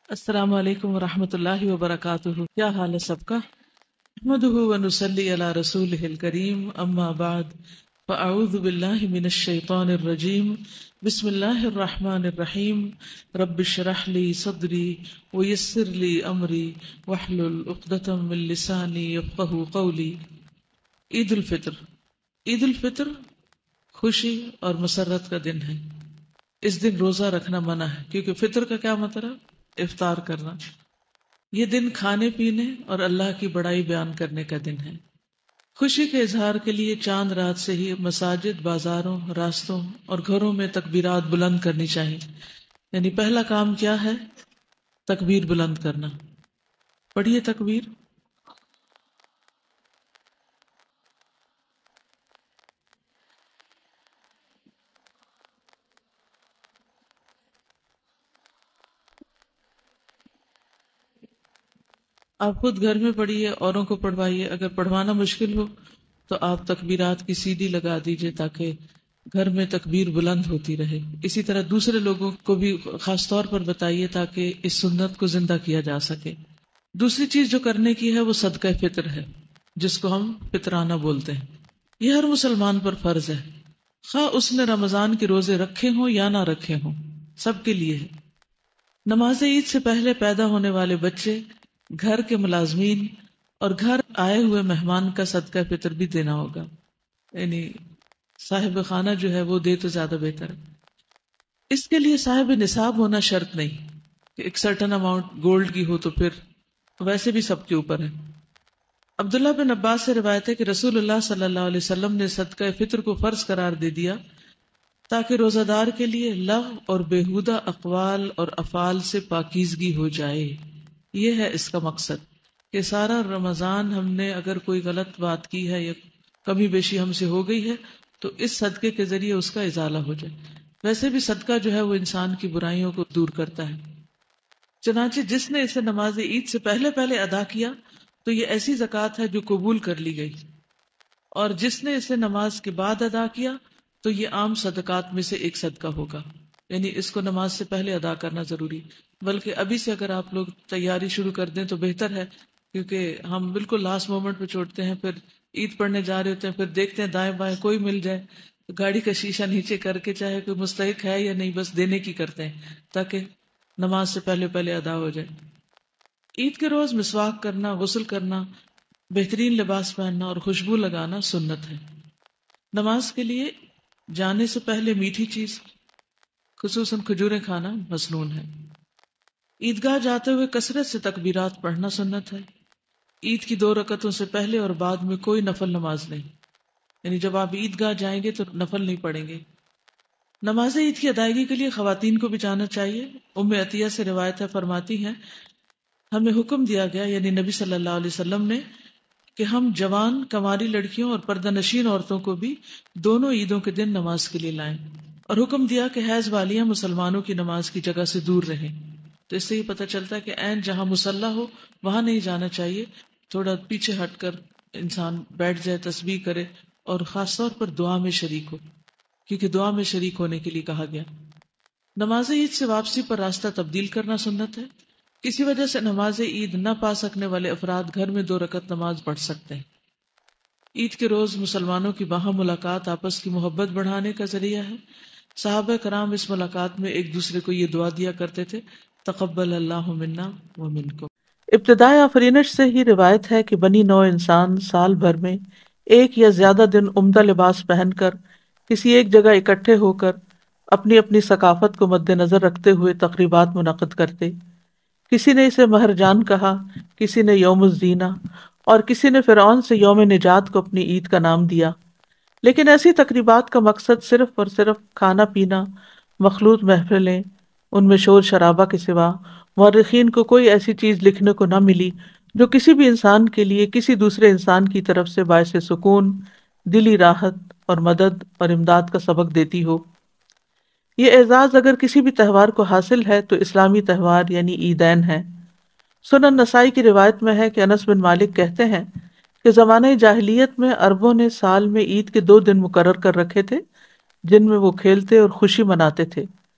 السلام علیکم ورحمۃ اللہ وبرکاتہ، کیا حال ہے سب کا؟ نحمدہ ونصلی علی رسولہ الکریم، اما بعد فاعوذ باللہ من الشیطان الرجیم، بسم اللہ الرحمن الرحیم، رب اشرح لی صدری ویسر لی امری واحلل عقدۃ من لسانی یفقہوا قولی۔ عید الفطر، عید الفطر خوشی اور مسرت کا دن ہے۔ اس دن روزہ رکھنا منع ہے، کیونکہ فطر کا کیا مطلب؟ افطار کرنا۔ یہ دن کھانے پینے اور اللہ کی بڑائی بیان کرنے کا دن ہے۔ خوشی کے اظہار کے لیے چاند رات سے ہی مساجد، بازاروں، راستوں اور گھروں میں تکبیرات بلند کرنی چاہیے۔ یعنی پہلا کام کیا ہے؟ تکبیر بلند کرنا۔ پڑھیے تکبیر۔ آپ خود گھر میں پڑھیے، اوروں کو پڑھوائیے۔ اگر پڑھوانا مشکل ہو تو آپ تکبیرات کی CD لگا دیجئے تاکہ گھر میں تکبیر بلند ہوتی رہے۔ اسی طرح دوسرے لوگوں کو بھی خاص طور پر بتائیے تاکہ اس سنت کو زندہ کیا جا سکے۔ دوسری چیز جو کرنے کی ہے وہ صدقہ فطر ہے، جس کو ہم فطرانہ بولتے ہیں۔ یہ ہر مسلمان پر فرض ہے، خواہ اس نے رمضان کے روزے رکھے ہوں یا نہ رکھے ہوں، سب کے لیے ہے۔ نماز عید سے پہلے پیدا ہونے والے بچے، گھر کے ملازمین اور گھر آئے ہوئے مہمان کا صدقہ فطر بھی دینا ہوگا۔ یعنی صاحب خانہ جو ہے وہ دے تو زیادہ بہتر ہے۔ اس کے لیے صاحب نصاب ہونا شرط نہیں کہ ایک سرٹن اماؤنٹ گولڈ کی ہو، تو پھر ویسے بھی سب کے اوپر ہے۔ عبداللہ بن عباس سے روایت ہے کہ رسول اللہ صلی اللہ علیہ وسلم نے صدقہ فطر کو فرض قرار دے دیا تاکہ روزہ دار کے لیے لغو اور بیہودہ اقوال اور افعال سے پاکیزگی ہو جائے۔ یہ ہے اس کا مقصد کہ سارا رمضان ہم نے اگر کوئی غلط بات کی ہے یا کمی بیشی ہم سے ہو گئی ہے تو اس صدقے کے ذریعے اس کا ازالہ ہو جائے۔ ویسے بھی صدقہ جو ہے وہ انسان کی برائیوں کو دور کرتا ہے۔ چنانچہ جس نے اسے نماز عید سے پہلے پہلے ادا کیا تو یہ ایسی زکوٰۃ ہے جو قبول کر لی گئی، اور جس نے اسے نماز کے بعد ادا کیا تو یہ عام صدقات میں سے ایک صدقہ ہوگا۔ یعنی اس کو نماز سے پہلے ادا کرنا ضروری، بلکہ ابھی سے اگر آپ لوگ تیاری شروع کر دیں تو بہتر ہے، کیونکہ ہم بالکل لاسٹ مومنٹ پہ چھوڑتے ہیں، پھر عید پڑھنے جا رہے ہوتے ہیں، پھر دیکھتے ہیں دائیں بائیں کوئی مل جائے تو گاڑی کا شیشہ نیچے کر کے چاہے کوئی مستحق ہے یا نہیں بس دینے کی کرتے ہیں تاکہ نماز سے پہلے پہلے ادا ہو جائے۔ عید کے روز مسواک کرنا، غسل کرنا، بہترین لباس پہننا اور خوشبو لگانا سنت ہے۔ نماز کے لیے جانے سے پہلے میٹھی چیز خصوصاً کھجوریں کھانا مسنون ہے۔ عیدگاہ جاتے ہوئے کثرت سے تکبیرات پڑھنا سنت ہے۔ عید کی 2 رکعتوں سے پہلے اور بعد میں کوئی نفل نماز نہیں، یعنی جب آپ عیدگاہ جائیں گے تو نفل نہیں پڑھیں گے۔ نماز عید کی ادائیگی کے لیے خواتین کو بھی جانا چاہیے۔ ام عطیہ سے روایت ہے، فرماتی ہیں ہمیں حکم دیا گیا، یعنی نبی صلی اللہ علیہ وسلم نے، کہ ہم جوان کنواری لڑکیوں اور پردہ نشین عورتوں کو بھی دونوں عیدوں کے دن نماز کے لیے لائیں، اور حکم دیا کہ حیض والیاں مسلمانوں کی نماز کی جگہ سے دور رہیں۔ تو اس سے یہ پتہ چلتا ہے کہ عین جہاں مصلی ہو وہاں نہیں جانا چاہیے، تھوڑا پیچھے ہٹ کر انسان بیٹھ جائے، تسبیح کرے اور خاص طور پر دعا میں شریک ہو، کیونکہ دعا میں شریک ہونے کے لیے کہا گیا۔ نماز عید سے واپسی پر راستہ تبدیل کرنا سنت ہے۔ کسی وجہ سے نماز عید نہ پا سکنے والے افراد گھر میں 2 رکعت نماز پڑھ سکتے ہیں۔ عید کے روز مسلمانوں کی باہم ملاقات آپس کی محبت بڑھانے کا ذریعہ ہے۔ صحابہ کرام اس ملاقات میں ایک دوسرے کو یہ دعا دیا کرتے تھے، تقبل اللہ منا و منکم۔ ابتدائے آفرینش سے ہی روایت ہے کہ بنی نوع انسان سال بھر میں ایک یا زیادہ دن عمدہ لباس پہن کر کسی ایک جگہ اکٹھے ہو کر اپنی اپنی ثقافت کو مد نظر رکھتے ہوئے تقریبات منعقد کرتے۔ کسی نے اسے مہرجان کہا، کسی نے یوم الزینہ، اور کسی نے فرعون سے یوم نجات کو اپنی عید کا نام دیا۔ لیکن ایسی تقریبات کا مقصد صرف اور صرف کھانا پینا، مخلوط محفلیں، ان میں شور شرابہ کے سوا مورخین کو کوئی ایسی چیز لکھنے کو نہ ملی جو کسی بھی انسان کے لیے کسی دوسرے انسان کی طرف سے باعث سکون، دلی راحت اور مدد اور امداد کا سبق دیتی ہو۔ یہ اعزاز اگر کسی بھی تہوار کو حاصل ہے تو اسلامی تہوار یعنی عیدین ہے۔ سنن نسائی کی روایت میں ہے کہ انس بن مالک کہتے ہیں کہ زمانہ جاہلیت میں عربوں نے سال میں عید کے 2 دن مقرر کر رکھے تھے جن میں وہ کھیلتے اور خوشی مناتے تھے۔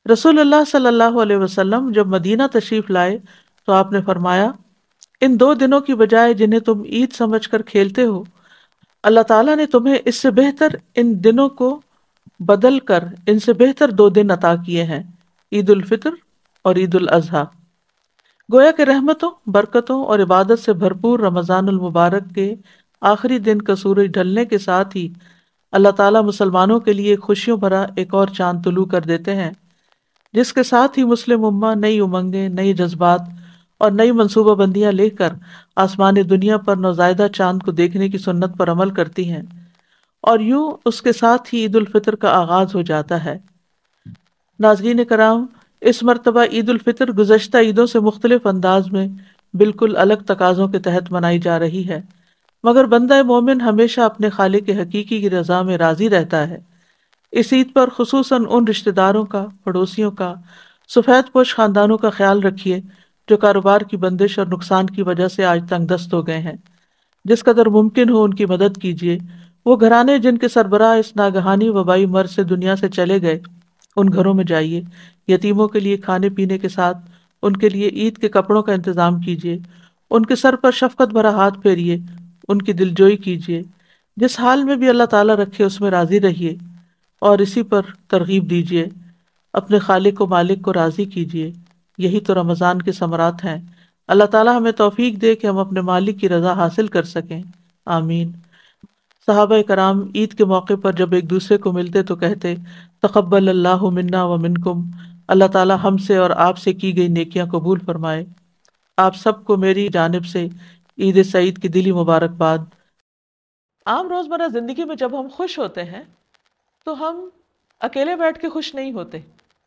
رسول اللہ صلی اللہ علیہ وسلم جب مدینہ تشریف لائے تو آپ نے فرمایا، ان 2 دنوں کی بجائے جنہیں تم عید سمجھ کر کھیلتے ہو، اللہ تعالیٰ نے تمہیں اس سے بہتر ان دنوں کو بدل کر ان سے بہتر 2 دن عطا کیے ہیں، عید الفطر اور عید الاضحیٰ۔ گویا کہ رحمتوں، برکتوں اور عبادت سے بھرپور رمضان المبارک کے آخری دن کا سورج ڈھلنے کے ساتھ ہی اللہ تعالیٰ مسلمانوں کے لیے خوشیوں بھرا ایک اور چاند طلوع کر دیتے ہیں، جس کے ساتھ ہی مسلم امہ نئی امنگیں، نئی جذبات اور نئی منصوبہ بندیاں لے کر آسمان دنیا پر نوزائیدہ چاند کو دیکھنے کی سنت پر عمل کرتی ہیں، اور یوں اس کے ساتھ ہی عید الفطر کا آغاز ہو جاتا ہے۔ ناظرین کرام، اس مرتبہ عید الفطر گزشتہ عیدوں سے مختلف انداز میں بالکل الگ تقاضوں کے تحت منائی جا رہی ہے، مگر بندہ مومن ہمیشہ اپنے خالق حقیقی کی رضا میں راضی رہتا ہے۔ اس عید پر خصوصاً ان رشتہ داروں کا، پڑوسیوں کا، سفید پوش خاندانوں کا خیال رکھیے جو کاروبار کی بندش اور نقصان کی وجہ سے آج تنگ دست ہو گئے ہیں۔ جس قدر ممکن ہو ان کی مدد کیجیے۔ وہ گھرانے جن کے سربراہ اس ناگہانی وبائی مرض سے دنیا سے چلے گئے، ان گھروں میں جائیے، یتیموں کے لیے کھانے پینے کے ساتھ ان کے لیے عید کے کپڑوں کا انتظام کیجیے، ان کے سر پر شفقت بھرا ہاتھ پھیریے، ان کی دلجوئی کیجیے۔ جس حال میں بھی اللہ تعالیٰ رکھے اس میں راضی رہیے اور اسی پر ترغیب دیجیے۔ اپنے خالق و مالک کو راضی کیجیے۔ یہی تو رمضان کے ثمرات ہیں۔ اللہ تعالیٰ ہمیں توفیق دے کہ ہم اپنے مالک کی رضا حاصل کر سکیں، آمین۔ صحابہ کرام عید کے موقع پر جب ایک دوسرے کو ملتے تو کہتے، تقبل اللہ منا و منکم، اللہ تعالیٰ ہم سے اور آپ سے کی گئی نیکیاں قبول فرمائے۔ آپ سب کو میری جانب سے عید سعید کی دلی مبارکباد۔ عام روزمرہ زندگی میں جب ہم خوش ہوتے ہیں تو ہم اکیلے بیٹھ کے خوش نہیں ہوتے،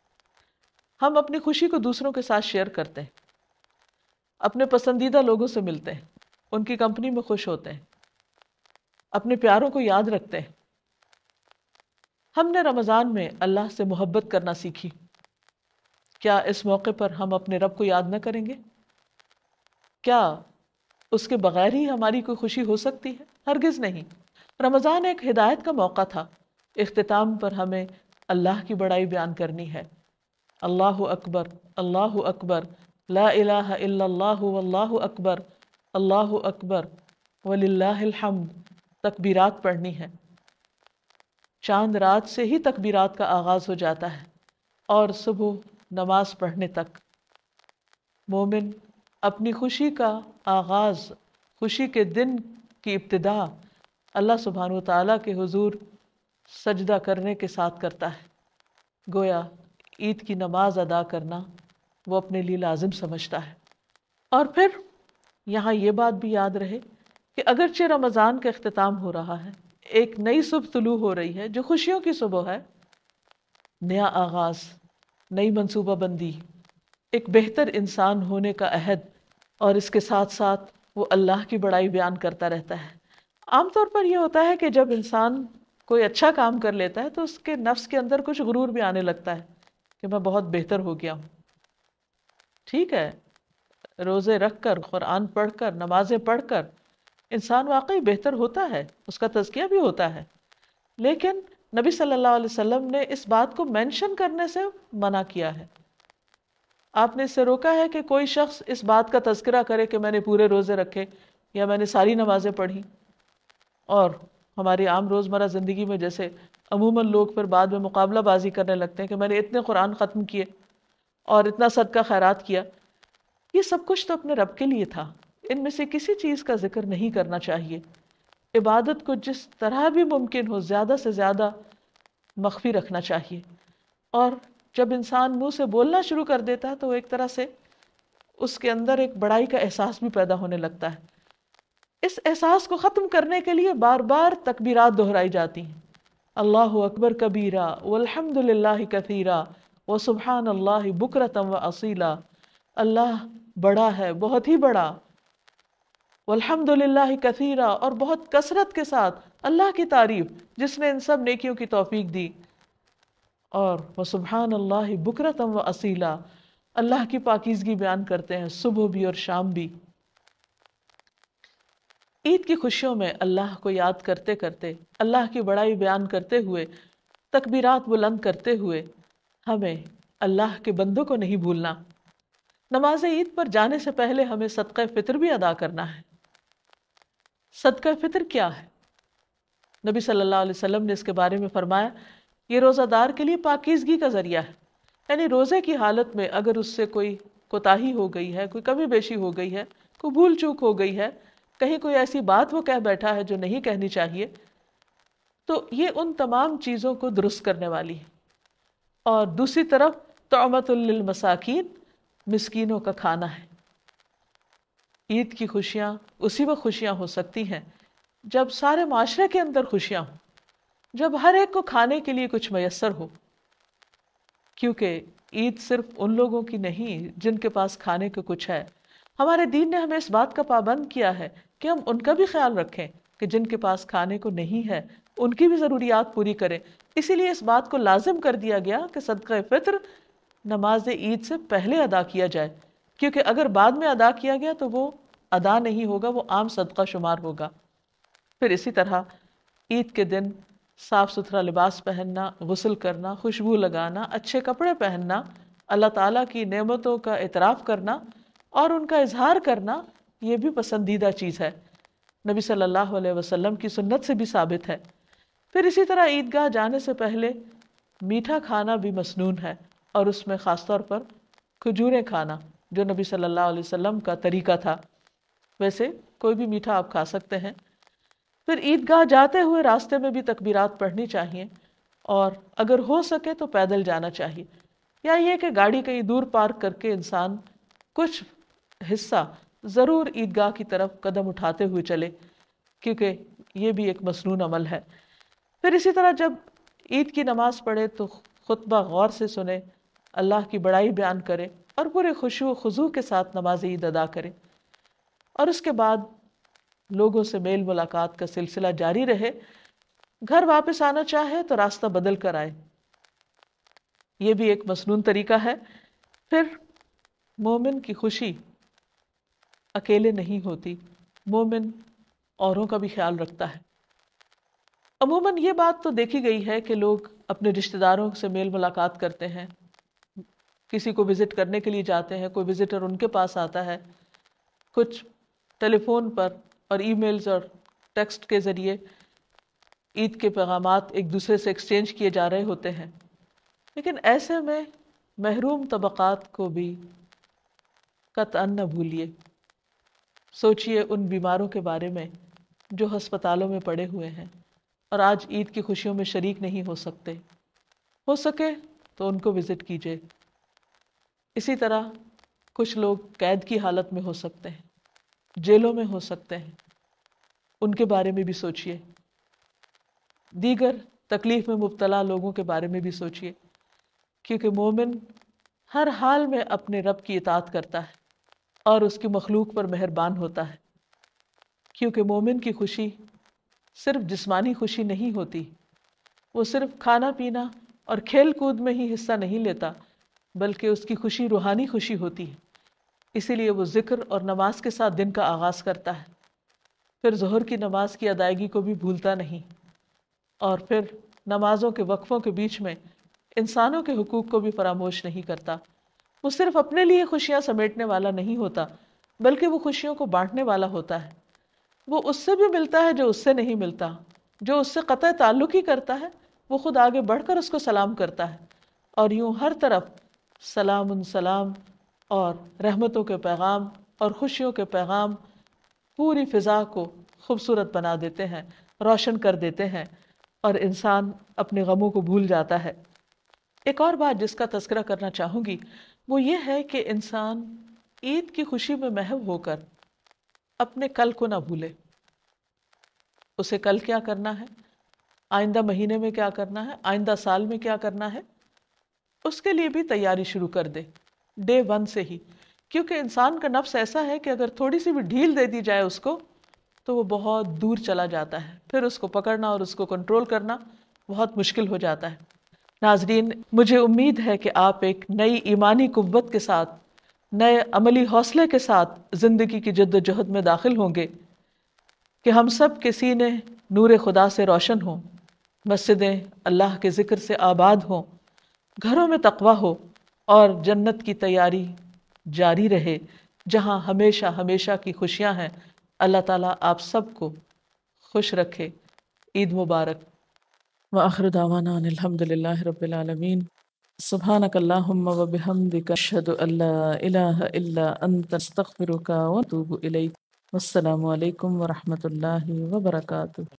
ہم اپنی خوشی کو دوسروں کے ساتھ شیئر کرتے ہیں، اپنے پسندیدہ لوگوں سے ملتے ہیں، ان کی کمپنی میں خوش ہوتے ہیں، اپنے پیاروں کو یاد رکھتے ہیں۔ ہم نے رمضان میں اللہ سے محبت کرنا سیکھی، کیا اس موقع پر ہم اپنے رب کو یاد نہ کریں گے؟ کیا اس کے بغیر ہی ہماری کوئی خوشی ہو سکتی ہے؟ ہرگز نہیں۔ رمضان ایک ہدایت کا موقع تھا۔ اختتام پر ہمیں اللہ کی بڑائی بیان کرنی ہے۔ اللہ اکبر، اللہ اکبر، لا الہ الا اللہ واللہ اکبر، اللہ اکبر وللہ الحمد، تکبیرات پڑھنی ہے۔ چاند رات سے ہی تکبیرات کا آغاز ہو جاتا ہے اور صبح نماز پڑھنے تک۔ مومن اپنی خوشی کا آغاز، خوشی کے دن کی ابتدا اللہ سبحانہ و تعالیٰ کے حضور سجدہ کرنے کے ساتھ کرتا ہے۔ گویا عید کی نماز ادا کرنا وہ اپنے لیے لازم سمجھتا ہے۔ اور پھر یہاں یہ بات بھی یاد رہے کہ اگرچہ رمضان کا اختتام ہو رہا ہے، ایک نئی صبح طلوع ہو رہی ہے جو خوشیوں کی صبح ہے، نیا آغاز، نئی منصوبہ بندی، ایک بہتر انسان ہونے کا عہد، اور اس کے ساتھ ساتھ وہ اللہ کی بڑائی بیان کرتا رہتا ہے۔ عام طور پر یہ ہوتا ہے کہ جب انسان کوئی اچھا کام کر لیتا ہے تو اس کے نفس کے اندر کچھ غرور بھی آنے لگتا ہے کہ میں بہت بہتر ہو گیا ہوں۔ ٹھیک ہے، روزے رکھ کر، قرآن پڑھ کر، نمازیں پڑھ کر انسان واقعی بہتر ہوتا ہے، اس کا تزکیہ بھی ہوتا ہے، لیکن نبی صلی اللہ علیہ وسلم نے اس بات کو مینشن کرنے سے منع کیا ہے۔ آپ نے اس سے روکا ہے کہ کوئی شخص اس بات کا تذکرہ کرے کہ میں نے پورے روزے رکھے یا میں نے ساری نمازیں پڑھی۔ اور ہماری عام روزمرہ زندگی میں جیسے عموماً لوگ پھر بعد میں مقابلہ بازی کرنے لگتے ہیں کہ میں نے اتنے قرآن ختم کیے اور اتنا صدقہ خیرات کیا۔ یہ سب کچھ تو اپنے رب کے لیے تھا، ان میں سے کسی چیز کا ذکر نہیں کرنا چاہیے۔ عبادت کو جس طرح بھی ممکن ہو زیادہ سے زیادہ مخفی رکھنا چاہیے، اور جب انسان منہ سے بولنا شروع کر دیتا ہے تو ایک طرح سے اس کے اندر ایک بڑائی کا احساس بھی پیدا ہونے لگتا ہے۔ اس احساس کو ختم کرنے کے لیے بار بار تکبیرات دہرائی جاتی ہیں، اللہ اکبر کبیرہ والحمد للہ کثیرہ وسبحان اللہ بکرۃ واصیلا۔ اللہ بڑا ہے، بہت ہی بڑا، والحمد للہ کثیرہ، اور بہت کثرت کے ساتھ اللہ کی تعریف جس نے ان سب نیکیوں کی توفیق دی، اور وسبحان اللہ بکرۃ واصیلا، اللہ کی پاکیزگی بیان کرتے ہیں صبح بھی اور شام بھی۔ عید کی خوشیوں میں اللہ کو یاد کرتے کرتے، اللہ کی بڑائی بیان کرتے ہوئے، تکبیرات بلند کرتے ہوئے ہمیں اللہ کے بندوں کو نہیں بھولنا۔ نماز عید پر جانے سے پہلے ہمیں صدقہ فطر بھی ادا کرنا ہے۔ صدقہ فطر کیا ہے؟ نبی صلی اللہ علیہ وسلم نے اس کے بارے میں فرمایا، یہ روزہ دار کے لیے پاکیزگی کا ذریعہ ہے، یعنی روزے کی حالت میں اگر اس سے کوئی کوتاہی ہو گئی ہے، کوئی کمی بیشی ہو گئی ہے، کوئی بھول چوک ہو گئی ہے، کہیں کوئی ایسی بات وہ کہہ بیٹھا ہے جو نہیں کہنی چاہیے، تو یہ ان تمام چیزوں کو درست کرنے والی ہے۔ اور دوسری طرف طعمۃ للمساکین، مسکینوں کا کھانا ہے۔ عید کی خوشیاں اسی وقت خوشیاں ہو سکتی ہیں جب سارے معاشرے کے اندر خوشیاں ہوں، جب ہر ایک کو کھانے کے لیے کچھ میسر ہو، کیونکہ عید صرف ان لوگوں کی نہیں جن کے پاس کھانے کو کچھ ہے۔ ہمارے دین نے ہمیں اس بات کا پابند کیا ہے کہ ہم ان کا بھی خیال رکھیں کہ جن کے پاس کھانے کو نہیں ہے ان کی بھی ضروریات پوری کریں۔ اسی لیے اس بات کو لازم کر دیا گیا کہ صدقہ فطر نماز عید سے پہلے ادا کیا جائے، کیونکہ اگر بعد میں ادا کیا گیا تو وہ ادا نہیں ہوگا، وہ عام صدقہ شمار ہوگا۔ پھر اسی طرح عید کے دن صاف ستھرا لباس پہننا، غسل کرنا، خوشبو لگانا، اچھے کپڑے پہننا، اللہ تعالیٰ کی نعمتوں کا اعتراف کرنا اور ان کا اظہار کرنا، یہ بھی پسندیدہ چیز ہے، نبی صلی اللہ علیہ وسلم کی سنت سے بھی ثابت ہے۔ پھر اسی طرح عیدگاہ جانے سے پہلے میٹھا کھانا بھی مسنون ہے، اور اس میں خاص طور پر کھجوریں کھانا، جو نبی صلی اللہ علیہ وسلم کا طریقہ تھا۔ ویسے کوئی بھی میٹھا آپ کھا سکتے ہیں۔ پھر عیدگاہ جاتے ہوئے راستے میں بھی تکبیرات پڑھنی چاہیے، اور اگر ہو سکے تو پیدل جانا چاہیے، یا یہ کہ گاڑی کہیں دور پارک کر کے انسان کچھ حصہ ضرور عیدگاہ کی طرف قدم اٹھاتے ہوئے چلے، کیونکہ یہ بھی ایک مسنون عمل ہے۔ پھر اسی طرح جب عید کی نماز پڑھے تو خطبہ غور سے سنے، اللہ کی بڑائی بیان کرے اور پورے خشوع و خضوع کے ساتھ نماز عید ادا کرے، اور اس کے بعد لوگوں سے میل ملاقات کا سلسلہ جاری رہے۔ گھر واپس آنا چاہے تو راستہ بدل کر آئے، یہ بھی ایک مسنون طریقہ ہے۔ پھر مومن کی خوشی اکیلے نہیں ہوتی، مومن اوروں کا بھی خیال رکھتا ہے۔ عموماً یہ بات تو دیکھی گئی ہے کہ لوگ اپنے رشتہ داروں سے میل ملاقات کرتے ہیں، کسی کو وزٹ کرنے کے لیے جاتے ہیں، کوئی وزٹر ان کے پاس آتا ہے، کچھ ٹیلی فون پر اور ای میلز اور ٹیکسٹ کے ذریعے عید کے پیغامات ایک دوسرے سے ایکسچینج کیے جا رہے ہوتے ہیں۔ لیکن ایسے میں محروم طبقات کو بھی قطعاً نہ بھولیے۔ سوچئے ان بیماروں کے بارے میں جو ہسپتالوں میں پڑے ہوئے ہیں اور آج عید کی خوشیوں میں شریک نہیں ہو سکتے، ہو سکے تو ان کو وزٹ کیجیے۔ اسی طرح کچھ لوگ قید کی حالت میں ہو سکتے ہیں، جیلوں میں ہو سکتے ہیں، ان کے بارے میں بھی سوچئے۔ دیگر تکلیف میں مبتلا لوگوں کے بارے میں بھی سوچئے، کیونکہ مومن ہر حال میں اپنے رب کی اطاعت کرتا ہے اور اس کی مخلوق پر مہربان ہوتا ہے، کیونکہ مومن کی خوشی صرف جسمانی خوشی نہیں ہوتی، وہ صرف کھانا پینا اور کھیل کود میں ہی حصہ نہیں لیتا، بلکہ اس کی خوشی روحانی خوشی ہوتی ہے۔ اسی لیے وہ ذکر اور نماز کے ساتھ دن کا آغاز کرتا ہے، پھر ظہر کی نماز کی ادائیگی کو بھی بھولتا نہیں، اور پھر نمازوں کے وقفوں کے بیچ میں انسانوں کے حقوق کو بھی فراموش نہیں کرتا۔ وہ صرف اپنے لیے خوشیاں سمیٹنے والا نہیں ہوتا، بلکہ وہ خوشیوں کو بانٹنے والا ہوتا ہے۔ وہ اس سے بھی ملتا ہے جو اس سے نہیں ملتا، جو اس سے قطع تعلق ہی کرتا ہے وہ خود آگے بڑھ کر اس کو سلام کرتا ہے، اور یوں ہر طرف سلام سلام اور رحمتوں کے پیغام اور خوشیوں کے پیغام پوری فضا کو خوبصورت بنا دیتے ہیں، روشن کر دیتے ہیں، اور انسان اپنے غموں کو بھول جاتا ہے۔ ایک اور بات جس کا تذکرہ کرنا چاہوں گی وہ یہ ہے کہ انسان عید کی خوشی میں محو ہو کر اپنے کل کو نہ بھولے۔ اسے کل کیا کرنا ہے، آئندہ مہینے میں کیا کرنا ہے، آئندہ سال میں کیا کرنا ہے، اس کے لیے بھی تیاری شروع کر دے ڈے 1 سے ہی، کیونکہ انسان کا نفس ایسا ہے کہ اگر تھوڑی سی بھی ڈھیل دے دی جائے اس کو تو وہ بہت دور چلا جاتا ہے، پھر اس کو پکڑنا اور اس کو کنٹرول کرنا بہت مشکل ہو جاتا ہے۔ ناظرین، مجھے امید ہے کہ آپ ایک نئی ایمانی قوت کے ساتھ، نئے عملی حوصلے کے ساتھ زندگی کی جد و جہد میں داخل ہوں گے، کہ ہم سب کے سینے نور خدا سے روشن ہوں، مسجدیں اللہ کے ذکر سے آباد ہوں، گھروں میں تقویٰ ہو، اور جنت کی تیاری جاری رہے جہاں ہمیشہ ہمیشہ کی خوشیاں ہیں۔ اللہ تعالیٰ آپ سب کو خوش رکھے۔ عید مبارک۔ وآخر دعوانا ان الحمد للہ رب العالمین۔ سبحانک اللہم وبحمدک، اشہد ان لا الہ الا انت، استغفرک واتوب الیک۔ والسلام علیکم ورحمۃ اللہ وبرکاتہ۔